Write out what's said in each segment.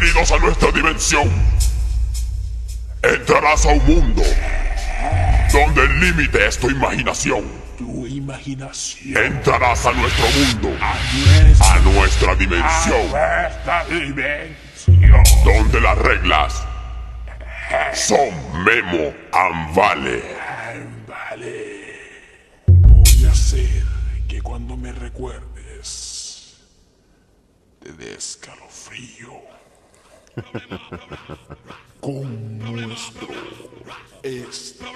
Bienvenidos a nuestra dimensión. Entrarás a un mundo donde el límite es tu imaginación. Tu imaginación. Entrarás a nuestro mundo, a nuestra dimensión, donde las reglas son Memo and Vale. Voy a hacer que cuando me recuerdes te dé escalofrío con nuestro estilo.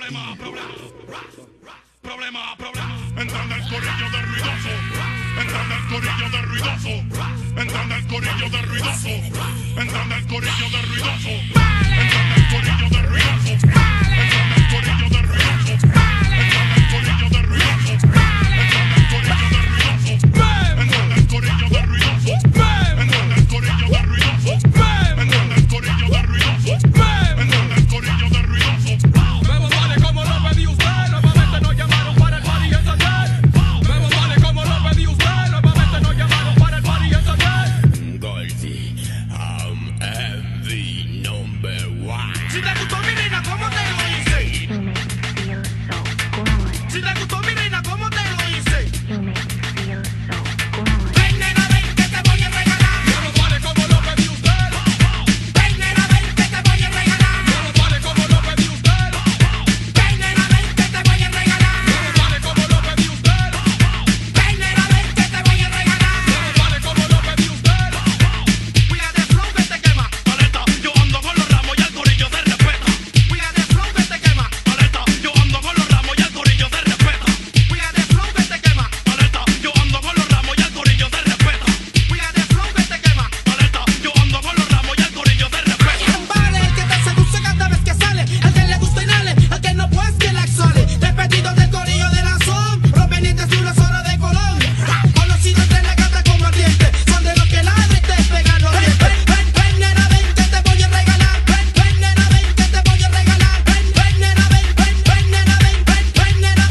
Problema. Entrando el corillo de ruidoso. Entrando el corillo de ruidoso. Entrando el corillo de ruidoso. Entrando el corillo de ruidoso. Entrando el corillo de ruidoso. Entrando el corillo de ruidoso. Entrando el corillo de ruidoso. Entrando el corillo de ruidoso. Entrando el corillo de ruidoso. Entrando el corillo de ruidoso. Entrando el corillo de ruidoso. Entrando el corillo de ruidoso. Memo Vale como lo pedí usted, nuevamente nos llamaron para el party en Santander. Memo Vale como lo pedí usted, nuevamente nos llamaron para el party en Santander. Goldie, I'm MV number one. Si te gustó mi reina, ¿cómo te lo hice? You make me feel so good. Si te gustó mi reina, ¿cómo te lo hice? You make me feel so good. Ven nena, ven que te voy a regalar. Memo Vale como lo pedí usted. Ven nena, ven que te voy a regalar. Memo Vale como lo pedí usted. Ven nena, ven que te voy a regalar. Memo Vale como lo pedí usted. Ven nena, ven que te voy a regalar. Memo Vale como lo pedí usted. Cuídate flow que te quema. Paleta, yo ando con los ramos y el corillo se respeta. Cuídate flow que te quema. Paleta, yo ando con los ramos y el corillo se respeta. Cuídate flow que te quema. Paleta, yo ando con los ramos y el corillo se respeta. Cuídate flow que te quema. Paleta, yo ando con los ramos y el corillo se respeta. Vale, el que te seduce cada vez que sale, al que le gusta inhale, al que no pues que la exhale. Despedido del corillo de la zona, provenientes de una zona de Colombia. Conocido entre la gata como ardiente, son de los que ladran y te pegan los dientes. Ven nena, ven que te voy a regalar. Ven nena, ven que te voy a regalar. Ven nena, ven nena, ven nena,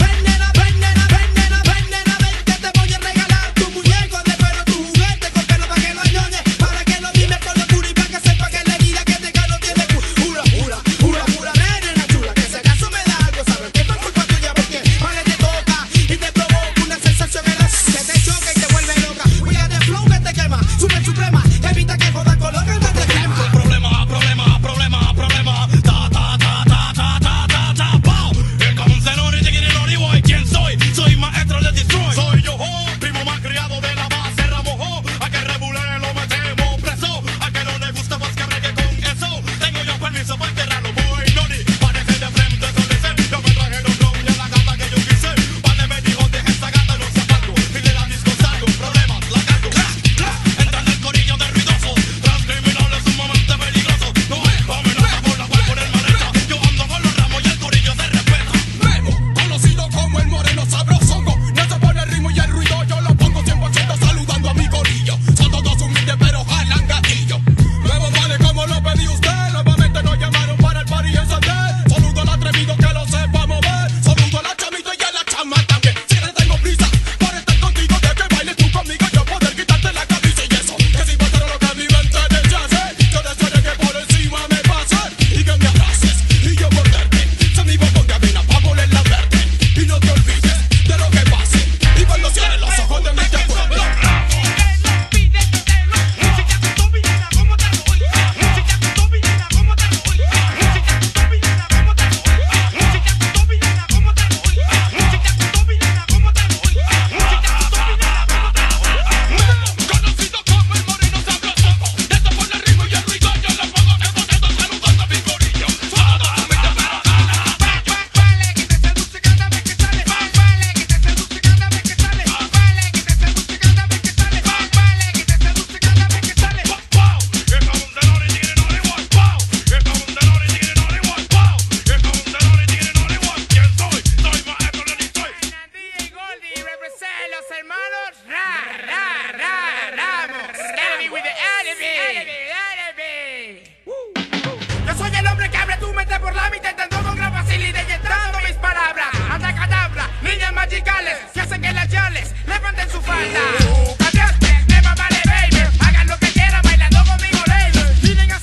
que te voy a regalar. Tu muñeco de perro, tu juguete con pelo para que lo añoñe, para que lo mimes con locura y para que sepa que la herida que te gano tiene cura. Nena chula, que si acaso me da algo, sabes que no es culpa tuya porque vale te toca y te provoca una sensación en la que te choca y te vuelve loca. Cuídate flow que te quema, super suprema, evita que jodas con lo que no te quema. Problema. Pow. Here comes the Nori, chiquini, Nori, boy. ¿Quién soy? Soy maestro de destroy. Soy yo, primo más criado de la base Ramo, a que rebule lo metemos preso. A que no le gusta más que bregue con eso. Tengo yo permiso para enterrarlo, boy. Nori, parece de frente, solicé. Yo me traje los ron y a la gata que yo quise. Vale, me dijo, deja esa gata, no se salgo. Y de la disco salgo, problemas, la cargo. Entrando el corillo de ruidoso. Tras criminales sumamente peligrosos. No es amenaza por la cual por el maleta. Yo ando con los ramos y el corillo se respeta. Memo, conocido como el moreno sabrosongo. No se pone el ritmo y el ruido, yo lo pongo 100% saludando a mi corillo. Son todos humildes pero jalan gatillo. Memo Vale como lo pedí usted, nuevamente nos llamaron para el party en Santander. Saludo al atrevido que lo sepa mover. Saludo a la chamita y a la chama también. Si le tengo prisa por estar contigo, de que bailes tú conmigo, yo poder quitarte la camisa y eso. Que si faltara lo que mi mente deshace, yo desearé que por encima me pases y que me abraces y yo morderte. Son mi botón de avena pa' ponerla verde. Y no te olvides de lo que pase. Y cuando cierres los ojos de mí te acuerdo. Conocido como el moreno sabrosongo. De esto por el ritmo y el ruido, yo lo pongo en boceto saludando a mi corillo. Solamente para ganar. Vale, que te seduce cada vez que sale. Vale, que te seduce cada vez que sale. Vale, que te seduce cada vez que sale. Vale, que te seduce cada vez que sale. Pow. Here comes the Nori, chiquini, Nori, boy. Pow. Here comes the Nori, chiquini, Nori, boy. Pow. Here comes the Nori, chiquini, Nori, boy. ¿Quién soy? Soy maestro de destroy. Nandía y Goldie represent los hermanos Ramos. Enemy with the enemy. Yo soy el hombre que abre tu mente por la mitad, intentando con gran facilidad y entrando mis palabras. Abracadabra, niñas magicales que hacen que las yales levanten su falda. Cambiaste, Memo Vale, baby. Hagan lo que quieran bailando conmigo, lady. Miren a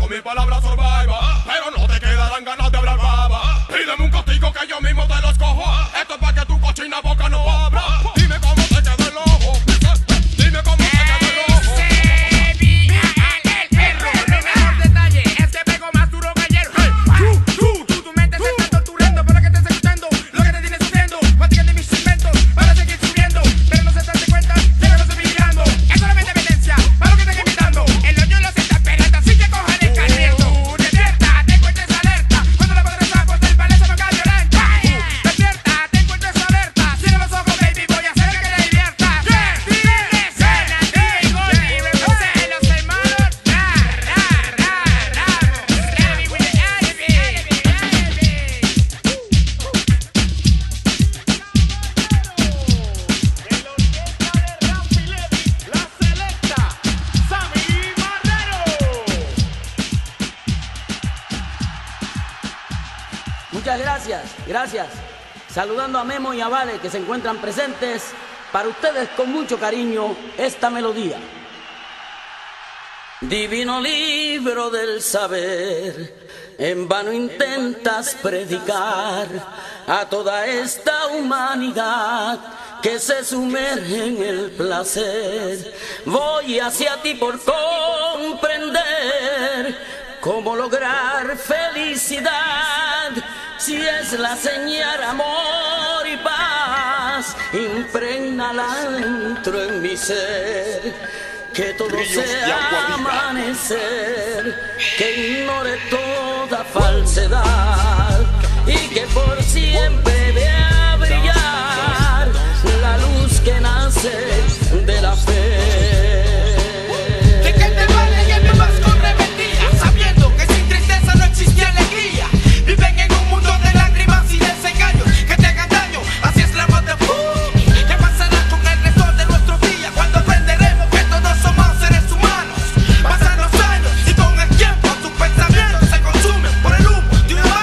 con mi palabra surviva. Pero no te quedarán ganas de hablar baba. Pídeme un castigo que yo mismo te lo escojo. Esto es para que tu cochina boca no abra. Dime cómo te queda el ojo. Dime cómo te queda el ojo. Muchas gracias. Saludando a Memo y a Vale que se encuentran presentes, para ustedes con mucho cariño esta melodía. Divino libro del saber, en vano intentas predicar a toda esta humanidad que se sumerge en el placer. Voy hacia ti por comprender cómo lograr felicidad, si es la señal amor y paz, imprégnala dentro en mi ser, que todo sea amanecer, que ignore toda falsedad y que por siempre vea brillar la luz que nace de la fe. Viven en un mundo de lágrimas y desengaños que te hagan daño. Así es la moda. ¿Qué pasará con el resto de nuestros días cuando aprenderemos que todos somos seres humanos? Pasan los años y con el tiempo tus pensamientos se consumen por el humo de una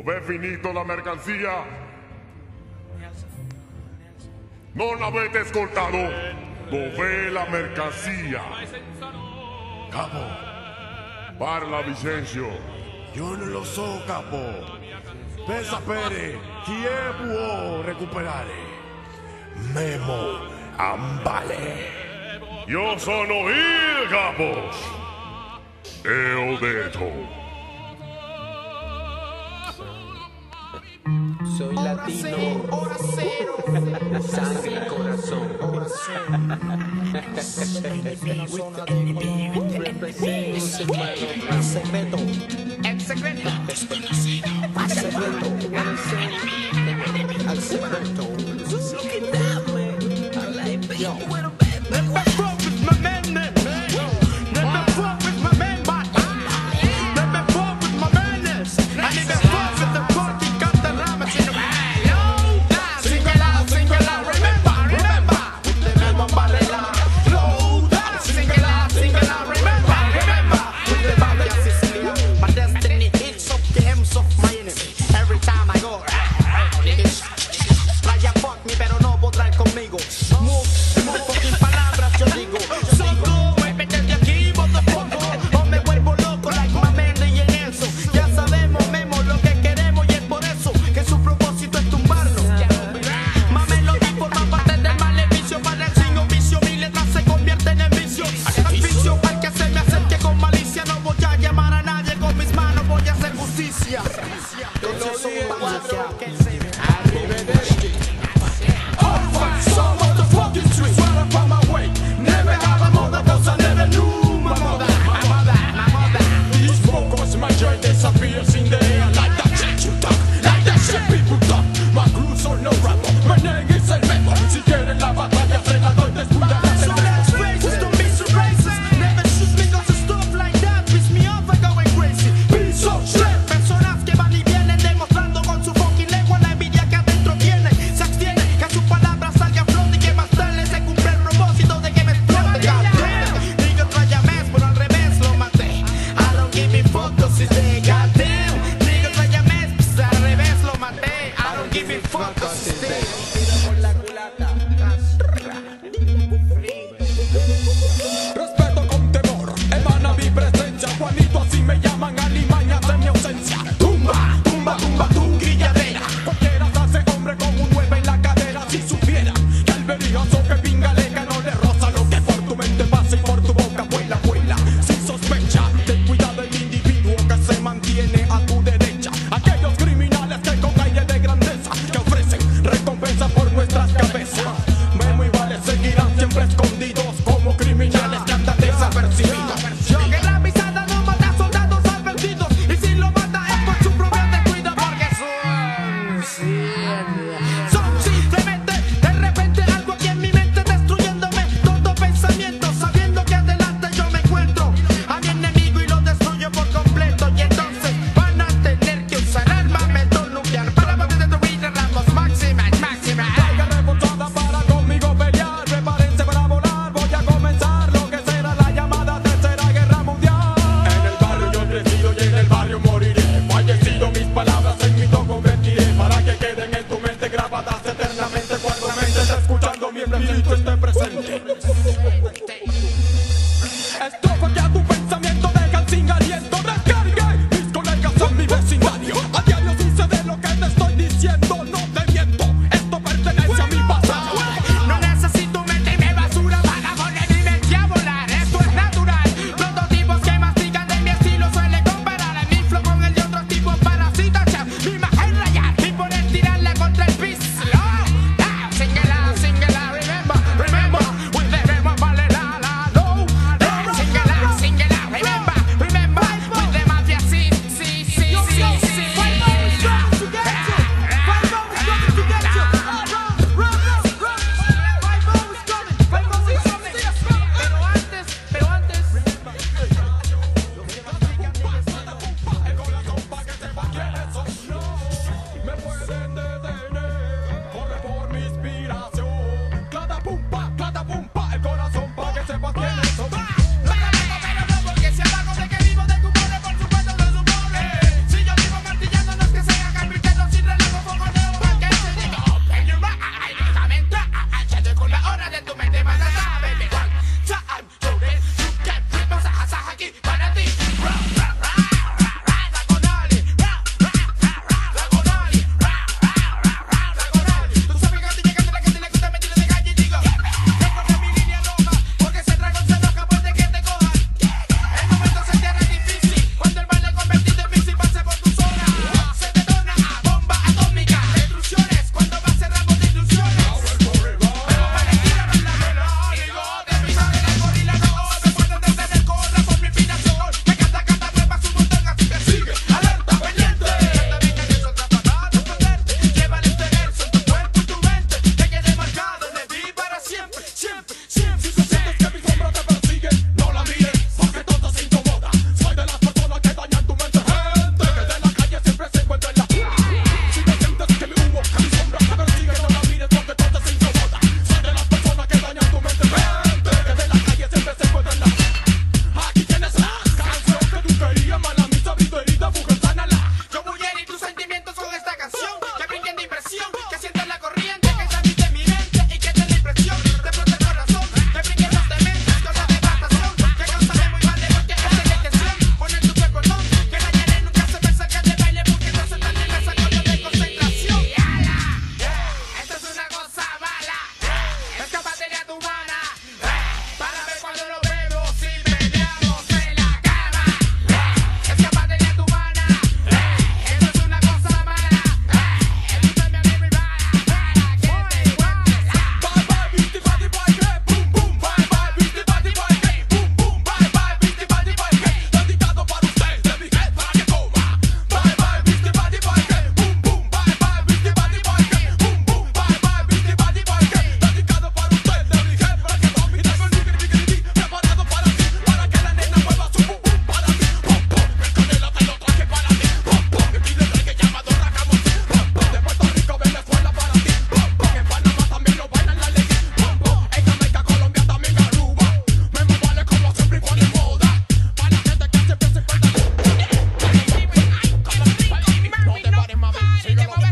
Dove finito la mercancía? Non avete ascoltato? Dov'è la mercancía? Capo, Parla Vicenzio. io non lo so, capo. Per sapere chi è può recuperare. Memo Ambale. Io sono il capo. E ho detto. Soy latino, sangre y corazón. El secreto. Al secreto. Personas que van y vienen demostrando con su fucking lengua la envidia que adentro tienen.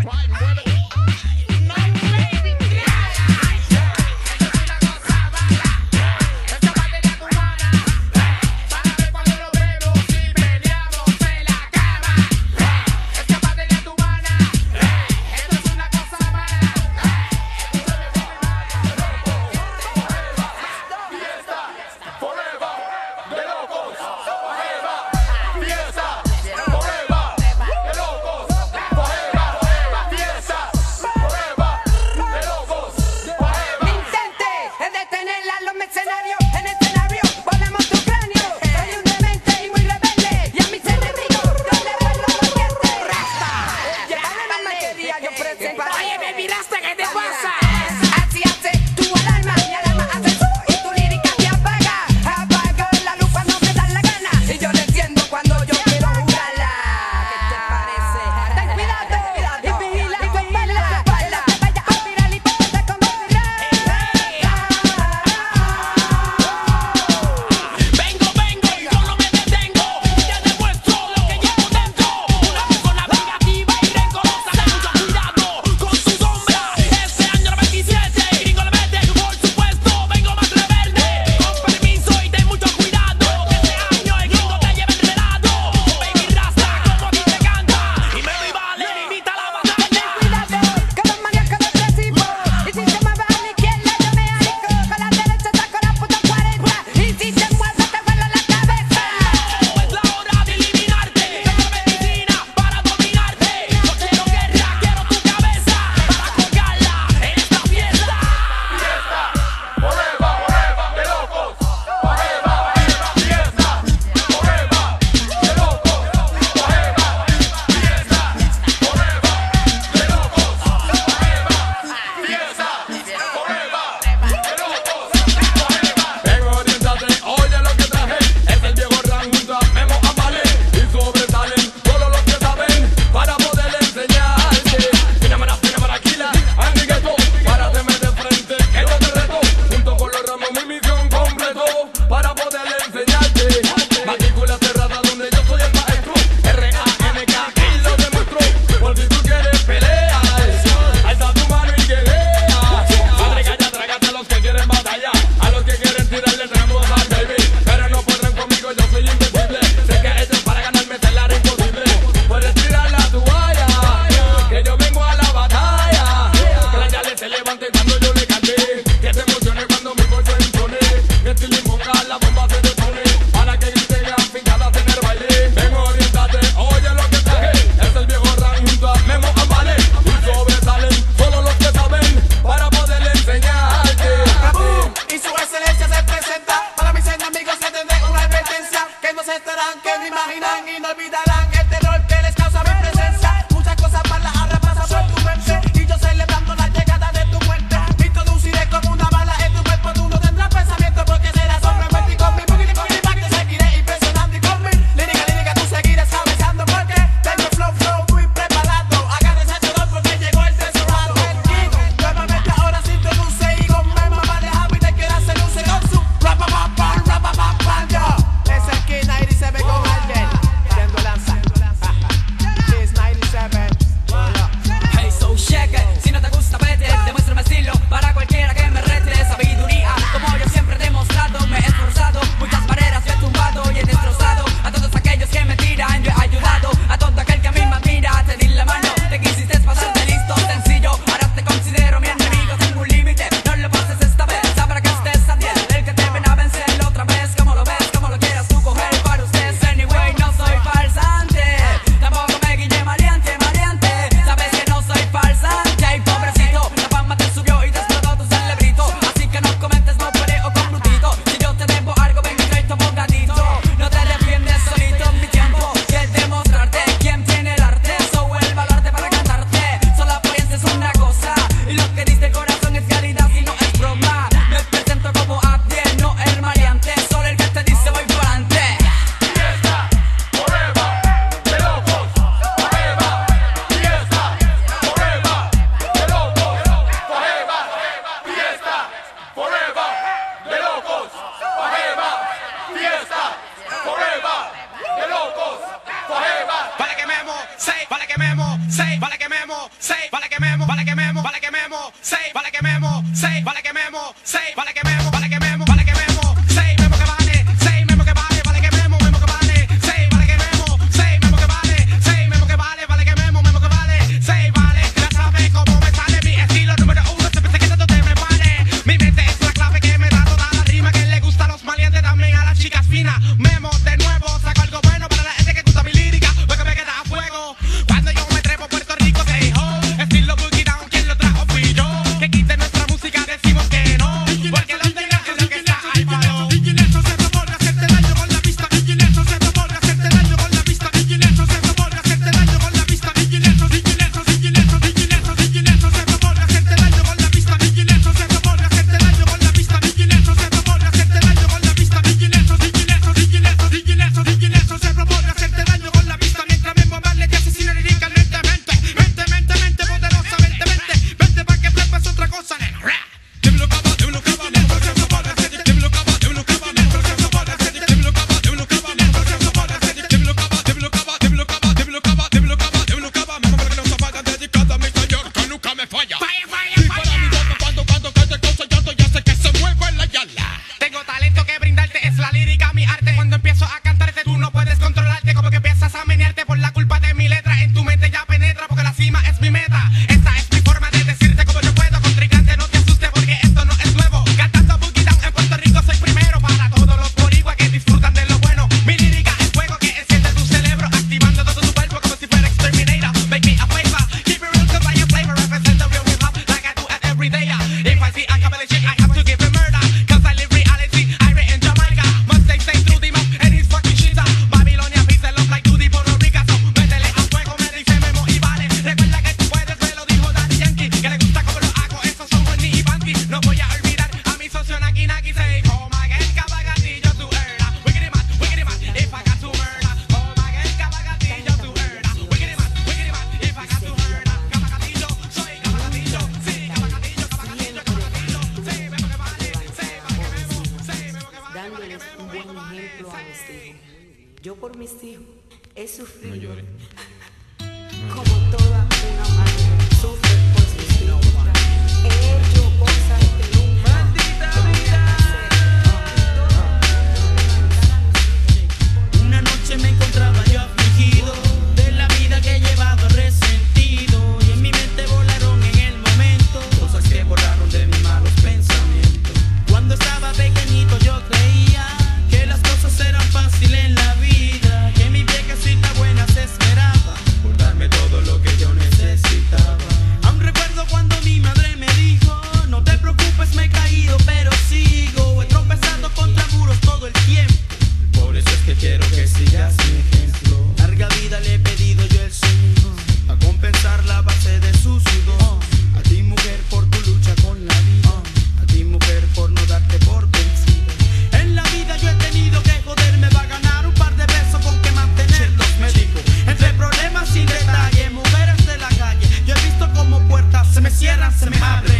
Con su sombra, ese año say, vale que memo, say, vale que memo, vale que memo, vale que memo, say, vale que memo, say, vale que memo, say, vale que memo, vale que memo, vale que memo, say, memo que vale, say, memo que vale, vale que memo que vale, say, vale que memo, say, memo que vale, say, memo que vale, vale que memo que vale, say, vale, ya sabes cómo me sale mi estilo número uno, siempre sé que todo te me vale, mi mente es la clave que me da toda la rima que le gusta a los maleantes, también a las chicas finas, memo de nuevo, saco algo bueno para la gente que gusta mi lírica, porque me queda a fuego, cuando yo me trepo Puerto Rico, say ho, estilo boogie down, quien lo trajo fui yo, que quite nuestra música, decimos que no, porque los digas es lo que está ahí para yo. Vigileso se propone hacerte daño con la vista. Vigileso se propone hacerte daño con la vista. Vigileso se propone hacerte daño con la vista. Vigileso, vigileso, vigileso, vigileso, vigileso se propone hacerte daño con la vista. Vigileso se propone hacerte daño con la vista. Vigileso se propone hacerte daño con la vista. Vigileso, vigileso, vigileso, vigileso, vigileso se propone hacerte daño con la vista. Mientras Memo Marley te asesina líricamente, mente poderosamente, mente pa' que flipas otra cosa, nena. Tengo talento que brindarte, es la lírica, mi arte. Cuando empiezo a cantarte, tú no puedes controlarte. Como que empiezas a menearte por la culpa de mi letra. En tu mente ya penetra, porque la cima es mi meta. Esta es mi forma de decirte como yo puedo. Contrincante, no te asustes, porque esto no es nuevo. Cantando boogie down en Puerto Rico, soy primero. Para todos los boricuas que disfrutan de lo bueno. Mi lírica es fuego que enciende tu cerebro, activando todo tu cuerpo como si fuera Exterminator. Make me a flavor, keep it real, cause I am flavor. Represent the real hip hop like I do at every day. If I see a couple of shit, I have to give it murder. Cause I live reality, I read in Jamaica. Must stay through the mouth and his fucking shit. Babilonia, peace and love like Duty, Puerto Rico. So, métele a fuego, me dice Memo y vale. Recuerda que tú puedes, me lo dijo Daddy Yankee. Que le gusta como lo hago, esos son Wendy y Banky. No voy a olvidar a mi socio Naki Naki. Say, oh my God, cabagatillo tu herda. Wiggity man, if I got to murder. Oh my God, cabagatillo tu herda. Wiggity man, if I got to murder. Cabagatillo, soy cabagatillo. Sí, cabagatillo, cabagatillo, cabagatillo. Sí, Memo que vale, sí, vale que Memo. Sí, Memo que vale. Dándoles un buen ejemplo a mis hijos. Yo por mis hijos he sufrido como toda una madre sufre por sus hijos. He hecho cosas que nunca volveré a hacer. Una noche me encontraba yo afligido de la vida que he llevado resentido, y en mi mente volaron en el momento cosas que borraron de mis malos pensamientos. Cuando estaba pequeñito yo creía que las cosas eran fáciles en la vida, que mi viejecita buena se esmeraba por darme todo lo que yo necesitaba. Aún recuerdo cuando mi madre me dijo, no te preocupes, me he caído pero sigo. He tropezado contra muros todo el tiempo, por eso es que quiero que sigas mi ejemplo. Larga vida le he pedido yo al Señor, a compensar la base de su sudor. A ti mujer por tu lucha con la vida, a ti mujer por no darte por vencida. En la vida yo he tenido que joderme va a ganar un par de pesos con que mantenerlos, me dijo. Entre problemas sin detalle, mujeres de la calle, yo he visto como puertas se me cierran, se me abren.